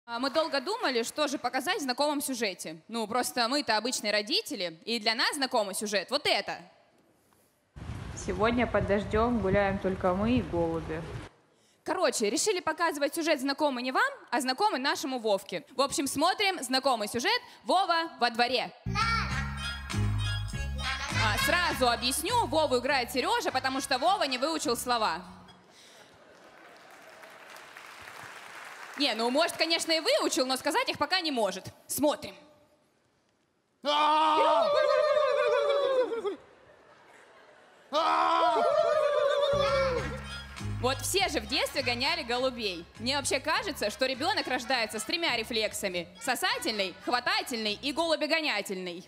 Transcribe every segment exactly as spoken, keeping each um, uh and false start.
Мы долго думали, что же показать в знакомом сюжете. Ну, просто мы-то обычные родители, и для нас знакомый сюжет вот это. Сегодня под дождем гуляем только мы и голуби. Короче, решили показывать сюжет знакомый не вам, а знакомый нашему Вовке. В общем, смотрим знакомый сюжет «Вова во дворе». А, сразу объясню, Вову играет Сережа, потому что Вова не выучил слова. Не, ну, может, конечно, и выучил, но сказать их пока не может. Смотрим. Вот все же в детстве гоняли голубей. Мне вообще кажется, что ребенок рождается с тремя рефлексами. Сосательный, хватательный и голубегонятельный.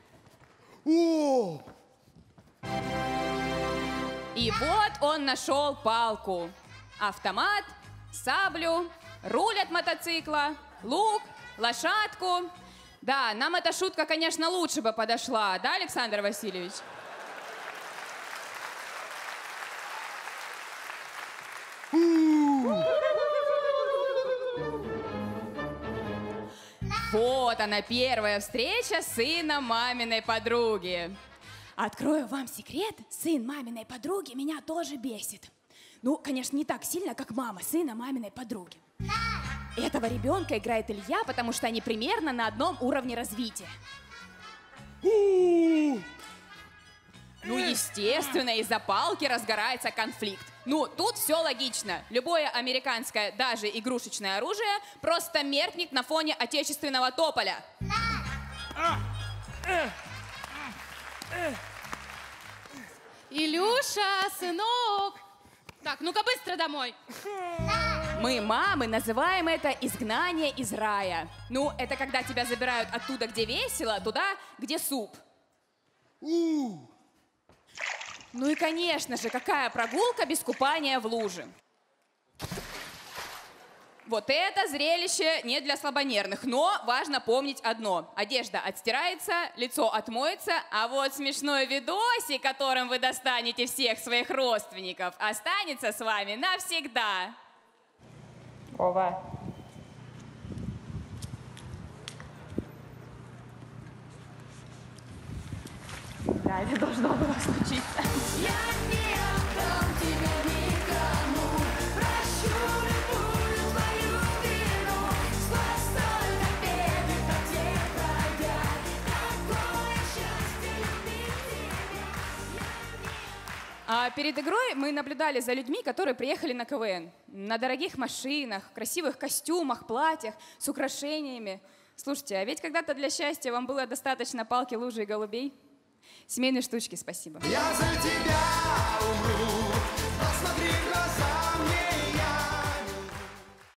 И вот он нашел палку, автомат, саблю, руль от мотоцикла, лук, лошадку. Да, нам эта шутка, конечно, лучше бы подошла, да, Александр Васильевич? Вот она, первая встреча с сыном маминой подруги. Открою вам секрет, сын маминой подруги меня тоже бесит. Ну, конечно, не так сильно, как мама сына маминой подруги. Этого ребенка играет Илья, потому что они примерно на одном уровне развития. Ну, естественно, из-за палки разгорается конфликт. Ну, тут все логично. Любое американское, даже игрушечное оружие просто меркнет на фоне отечественного тополя. Илюша, сынок! Так, ну-ка быстро домой. Мы, мамы, называем это изгнание из рая. Ну, это когда тебя забирают оттуда, где весело, туда, где суп. Ну и, конечно же, какая прогулка без купания в луже? Вот это зрелище не для слабонервных, но важно помнить одно. Одежда отстирается, лицо отмоется, а вот смешной видосик, которым вы достанете всех своих родственников, останется с вами навсегда. Вова. Да, это должно было случиться. Я не отдам тебя никому, прощу любую твою вину, сквозь столько бед и потерь пройдя, такое счастье любить тебя. А перед игрой мы наблюдали за людьми, которые приехали на КВН. На дорогих машинах, красивых костюмах, платьях, с украшениями. Слушайте, а ведь когда-то для счастья вам было достаточно палки, лужи и голубей. Семейные штучки, спасибо. Я за тебя умру.